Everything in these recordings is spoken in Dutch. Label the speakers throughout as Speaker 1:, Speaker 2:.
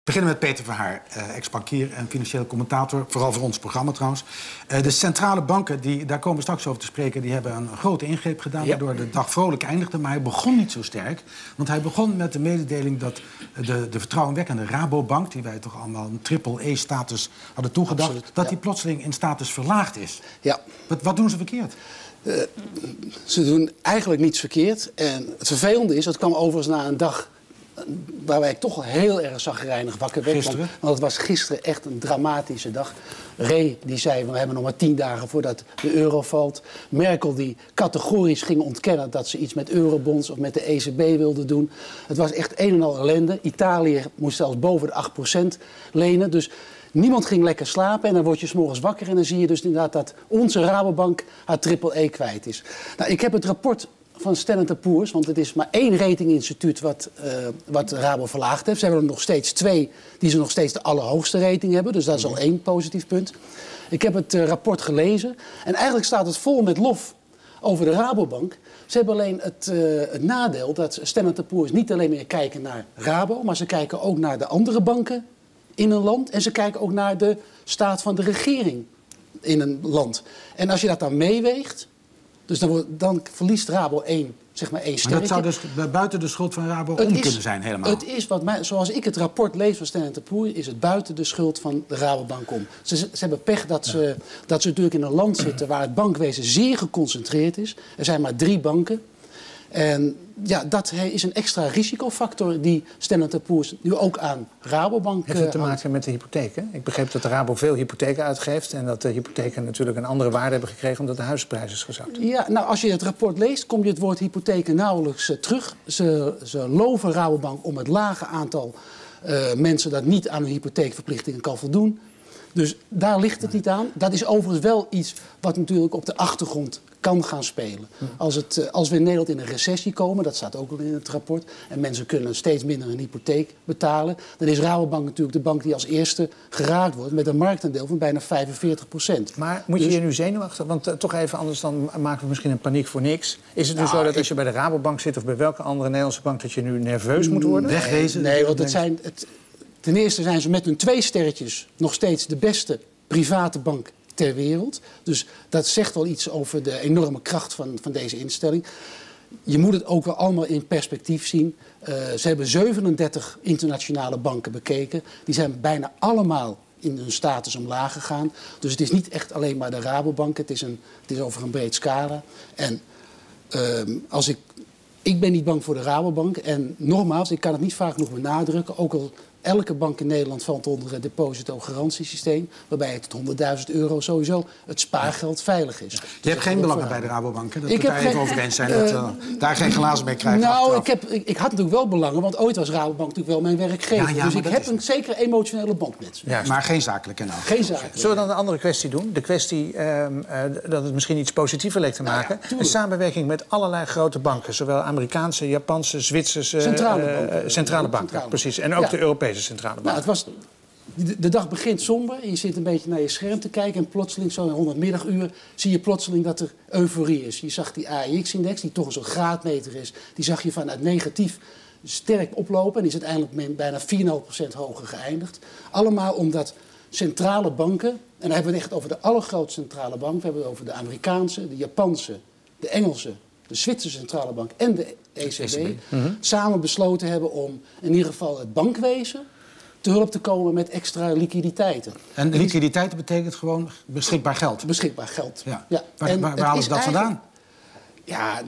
Speaker 1: beginnen met Peter Verhaar, ex-bankier en financieel commentator. Vooral voor ons programma trouwens. De centrale banken, daar komen we straks over te spreken, die hebben een grote ingreep gedaan, waardoor de dag vrolijk eindigde. Maar hij begon niet zo sterk. Want hij begon met de mededeling dat de vertrouwenwekkende Rabobank, die wij toch allemaal een triple-E-status hadden toegedacht, absoluut, dat die plotseling in status verlaagd is.
Speaker 2: Ja.
Speaker 1: Wat doen ze verkeerd?
Speaker 2: Ze doen eigenlijk niets verkeerd. En het vervelende is, dat kwam overigens na een dag waarbij ik toch heel erg chagrijnig wakker werd. Want het was gisteren echt een dramatische dag. Ray die zei, we hebben nog maar 10 dagen voordat de euro valt. Merkel die categorisch ging ontkennen dat ze iets met eurobonds of met de ECB wilde doen. Het was echt een en al ellende. Italië moest zelfs boven de 8% lenen. Dus niemand ging lekker slapen en dan word je 's morgens wakker en dan zie je dus inderdaad dat onze Rabobank haar triple-E kwijt is. Nou, ik heb het rapport van Standard & Poor's, want het is maar 1 ratinginstituut wat Rabo verlaagd heeft. Ze hebben er nog steeds 2 die ze nog steeds de allerhoogste rating hebben. Dus dat is al 1 positief punt. Ik heb het rapport gelezen en eigenlijk staat het vol met lof over de Rabobank. Ze hebben alleen het nadeel dat Standard & Poor's niet alleen meer kijken naar Rabo, maar ze kijken ook naar de andere banken in een land en ze kijken ook naar de staat van de regering in een land. En als je dat dan meeweegt, dus dan verliest Rabo één sterretje.
Speaker 1: Maar dat zou dus buiten de schuld van Rabo kunnen zijn helemaal?
Speaker 2: Het is, zoals ik het rapport lees van Standard & Poor's, is het buiten de schuld van de Rabobank om. Ze hebben pech dat ze natuurlijk in een land zitten waar het bankwezen zeer geconcentreerd is. Er zijn maar 3 banken. En ja, dat is een extra risicofactor die Standard & Poor's nu ook aan Rabobank
Speaker 3: heeft het te maken met de hypotheken? Ik begreep dat de Rabo veel hypotheken uitgeeft en dat de hypotheken natuurlijk een andere waarde hebben gekregen omdat de huisprijs is gezakt.
Speaker 2: Ja, nou als je het rapport leest kom je het woord hypotheken nauwelijks terug. Ze loven Rabobank om het lage aantal mensen dat niet aan hun hypotheekverplichtingen kan voldoen. Dus daar ligt het niet aan. Dat is overigens wel iets wat natuurlijk op de achtergrond kan gaan spelen. Als we in Nederland in een recessie komen, dat staat ook al in het rapport, en mensen kunnen steeds minder een hypotheek betalen, dan is Rabobank natuurlijk de bank die als eerste geraakt wordt met een marktaandeel van bijna 45%.
Speaker 3: Maar moet je hier nu zenuwachtig? Want toch even, anders dan maken we misschien een paniek voor niks. Is het nu zo dat als je bij de Rabobank zit of bij welke andere Nederlandse bank dat je nu nerveus moet worden?
Speaker 1: Wegwezen?
Speaker 2: Nee, want ten eerste zijn ze met hun 2 sterretjes nog steeds de beste private bank ter wereld. Dus dat zegt wel iets over de enorme kracht van deze instelling. Je moet het ook wel allemaal in perspectief zien. Ze hebben 37 internationale banken bekeken. Die zijn bijna allemaal in hun status omlaag gegaan. Dus het is niet echt alleen maar de Rabobank. Het is over een breed scala. En ik ben niet bang voor de Rabobank. En nogmaals, ik kan het niet vaak genoeg benadrukken. Ook al elke bank in Nederland valt onder het depositogarantiesysteem, waarbij het tot €100.000 sowieso het spaargeld veilig is.
Speaker 1: Je hebt geen belangen bij de Rabobank, hè? Dat we daar even over eens zijn, dat daar geen glazen mee krijgen.
Speaker 2: Nou, ik had natuurlijk wel belangen, want ooit was Rabobank natuurlijk wel mijn werkgever. Dus ik heb een zekere emotionele band met ze.
Speaker 1: Ja, maar geen zakelijke nou.
Speaker 2: Geen zakelijke.
Speaker 3: Zullen we dan een andere kwestie doen? De kwestie dat het misschien iets positiever leek te maken. Een samenwerking met allerlei grote banken, zowel Amerikaanse, Japanse, Zwitserse centrale banken. Precies. En ook de Europese centrale bank.
Speaker 2: Nou, de dag begint somber. Je zit een beetje naar je scherm te kijken. En plotseling, zo rond het middaguur, zie je plotseling dat er euforie is. Je zag die AEX-index, die toch een soort graadmeter is. Die zag je vanuit negatief sterk oplopen. En die is uiteindelijk bijna 4,5% hoger geëindigd. Allemaal omdat centrale banken, en dan hebben we het echt over de allergrootste centrale bank. We hebben het over de Amerikaanse, de Japanse, de Engelse, de Zwitserse centrale bank en de ECB samen besloten hebben om in ieder geval het bankwezen te hulp te komen met extra liquiditeiten.
Speaker 1: En liquiditeiten betekent gewoon beschikbaar geld?
Speaker 2: Beschikbaar geld,
Speaker 1: ja.
Speaker 2: Ja.
Speaker 1: Waar halen ze dat vandaan?
Speaker 2: Ja,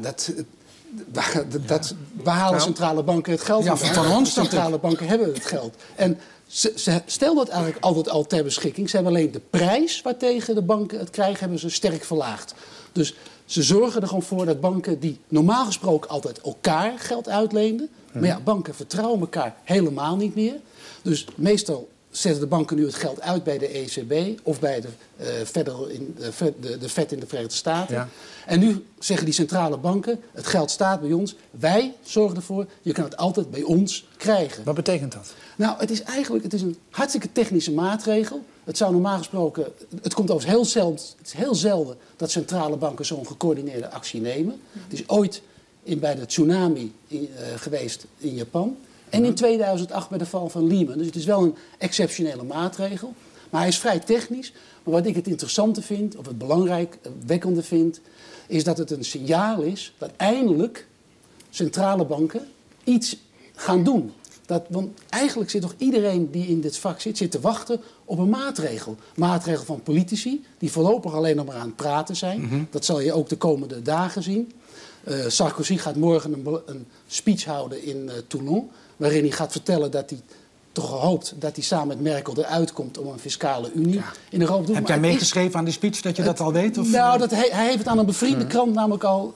Speaker 2: waar halen centrale banken het geld vandaan?
Speaker 1: Van ons.
Speaker 2: Centrale banken hebben het geld. En ze stelden het eigenlijk altijd al ter beschikking. Ze hebben alleen de prijs waartegen de banken het krijgen, hebben ze sterk verlaagd. Dus ze zorgen er gewoon voor dat banken die normaal gesproken altijd elkaar geld uitleenden. Maar ja, banken vertrouwen elkaar helemaal niet meer. Dus meestal zetten de banken nu het geld uit bij de ECB of bij de Fed in de Verenigde Staten. Ja. En nu zeggen die centrale banken, het geld staat bij ons. Wij zorgen ervoor, je kan het altijd bij ons krijgen.
Speaker 3: Wat betekent dat?
Speaker 2: Nou, het is een hartstikke technische maatregel. Het zou normaal gesproken, het komt overigens heel zelden dat centrale banken zo'n gecoördineerde actie nemen. Het is ooit bij de tsunami geweest in Japan. En in 2008 bij de val van Lehman. Dus het is wel een exceptionele maatregel. Maar hij is vrij technisch. Maar wat ik het interessante vind, of het belangrijkwekkende vind, is dat het een signaal is dat eindelijk centrale banken iets gaan doen. Want eigenlijk zit toch iedereen die in dit vak zit te wachten op een maatregel. Maatregel van politici, die voorlopig alleen nog maar aan het praten zijn. Dat zal je ook de komende dagen zien. Sarkozy gaat morgen een speech houden in Toulon, waarin hij gaat vertellen dat hij toch hoopt dat hij samen met Merkel eruit komt om een fiscale unie in Europa te doen.
Speaker 1: Heb jij meegeschreven aan die speech dat je dat al weet? Of?
Speaker 2: Nou, hij heeft het aan een bevriende krant namelijk al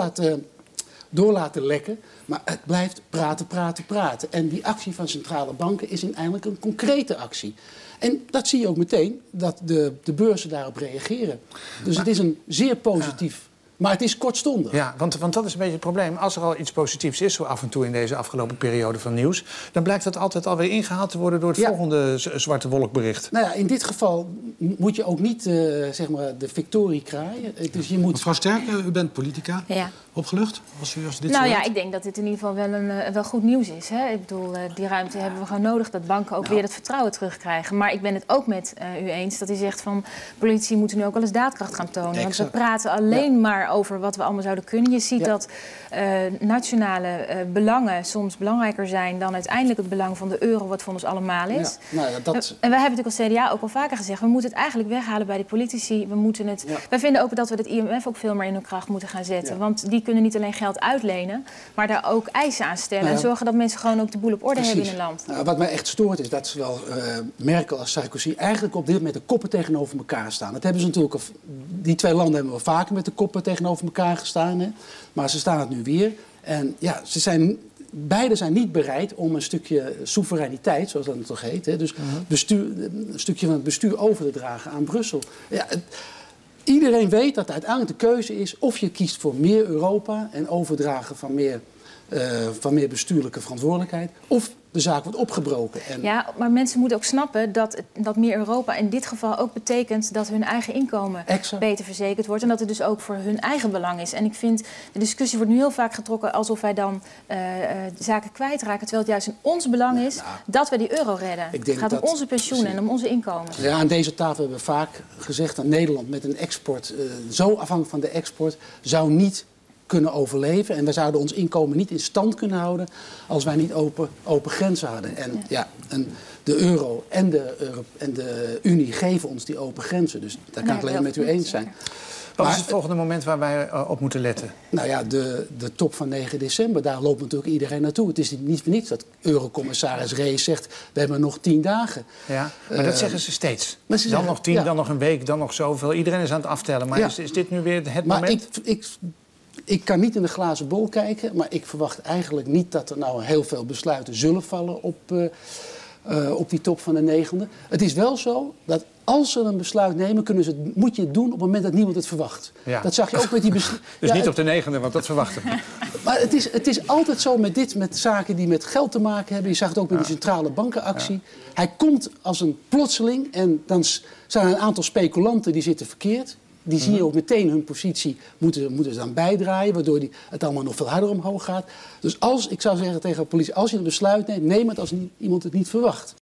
Speaker 2: door laten lekken. Maar het blijft praten. En die actie van centrale banken is uiteindelijk een concrete actie. En dat zie je ook meteen, dat de beurzen daarop reageren. Dus het is een zeer positief... Maar het is kortstondig.
Speaker 3: Ja, want dat is een beetje het probleem. Als er al iets positiefs is, zo af en toe in deze afgelopen periode van nieuws, dan blijkt dat altijd alweer ingehaald te worden door het volgende zwarte wolkbericht.
Speaker 2: Nou ja, in dit geval moet je ook niet zeg maar de victorie kraaien. Dus je moet...
Speaker 1: Mevrouw Sterken, u bent politica.
Speaker 4: Ja.
Speaker 1: Opgelucht? Als dit
Speaker 4: nou ja, ik denk dat dit in ieder geval wel goed nieuws is. Hè? Ik bedoel, die ruimte hebben we gewoon nodig, dat banken ook weer het vertrouwen terugkrijgen. Maar ik ben het ook met u eens dat u zegt van politici moeten nu ook wel eens daadkracht gaan tonen.
Speaker 2: Exact.
Speaker 4: Want we praten alleen maar over wat we allemaal zouden kunnen. Je ziet dat nationale belangen soms belangrijker zijn dan uiteindelijk het belang van de euro, wat voor ons allemaal is.
Speaker 2: Ja. Nou ja, dat...
Speaker 4: En wij hebben natuurlijk als CDA ook al vaker gezegd, we moeten het eigenlijk weghalen bij de politici. We moeten het... Wij vinden ook dat we het IMF ook veel meer in hun kracht moeten gaan zetten. Want die kunnen niet alleen geld uitlenen, maar daar ook eisen aan stellen. En zorgen dat mensen gewoon ook de boel op orde hebben in een land.
Speaker 2: Nou, wat mij echt stoort is dat zowel Merkel als Sarkozy eigenlijk op dit moment de koppen tegenover elkaar staan. Dat hebben ze natuurlijk, die twee landen hebben wel vaker met de koppen tegenover elkaar gestaan. Hè? Maar ze staan het nu weer. En ja, beide zijn niet bereid om een stukje soevereiniteit, zoals dat toch heet. Hè? Dus een stukje van het bestuur over te dragen aan Brussel. Ja, iedereen weet dat uiteindelijk de keuze is of je kiest voor meer Europa en overdragen van meer bestuurlijke verantwoordelijkheid, of de zaak wordt opgebroken.
Speaker 4: Ja, maar mensen moeten ook snappen dat meer Europa in dit geval ook betekent dat hun eigen inkomen beter verzekerd wordt. En dat het dus ook voor hun eigen belang is. En ik vind, de discussie wordt nu heel vaak getrokken alsof wij dan zaken kwijtraken. Terwijl het juist in ons belang is dat we die euro redden. Het gaat om onze pensioenen en om onze inkomen.
Speaker 2: Ja, aan deze tafel hebben we vaak gezegd dat Nederland met een export, zo afhankelijk van de export, zou niet kunnen overleven. En we zouden ons inkomen niet in stand kunnen houden als wij niet open grenzen hadden. En de euro en de Unie geven ons die open grenzen. Dus daar kan ik alleen met u eens zijn.
Speaker 3: Wat is het volgende moment waar wij op moeten letten?
Speaker 2: Nou ja, de top van 9 december, daar loopt natuurlijk iedereen naartoe. Het is niet voor niets dat eurocommissaris Rey zegt, we hebben nog 10 dagen.
Speaker 3: Ja, maar dat zeggen ze steeds. Dan nog 10, dan nog een week, dan nog zoveel. Iedereen is aan het aftellen. Maar is dit nu weer het moment?
Speaker 2: Ik kan niet in de glazen bol kijken, maar ik verwacht eigenlijk niet dat er nou heel veel besluiten zullen vallen op die top van de 9e. Het is wel zo dat als ze een besluit nemen, moet je het doen op het moment dat niemand het verwacht. Ja. Dat zag je ook met die besluiten.
Speaker 3: Dus niet op de 9e, want dat verwachten we.
Speaker 2: Maar het is altijd zo met zaken die met geld te maken hebben. Je zag het ook met die centrale bankenactie. Ja. Hij komt als een plotseling en dan zijn er een aantal speculanten die zitten verkeerd. Die zie je ook meteen hun positie moeten ze dan bijdraaien, waardoor het allemaal nog veel harder omhoog gaat. Dus ik zou zeggen tegen de politie, als je een besluit neemt, neem het als iemand het niet verwacht.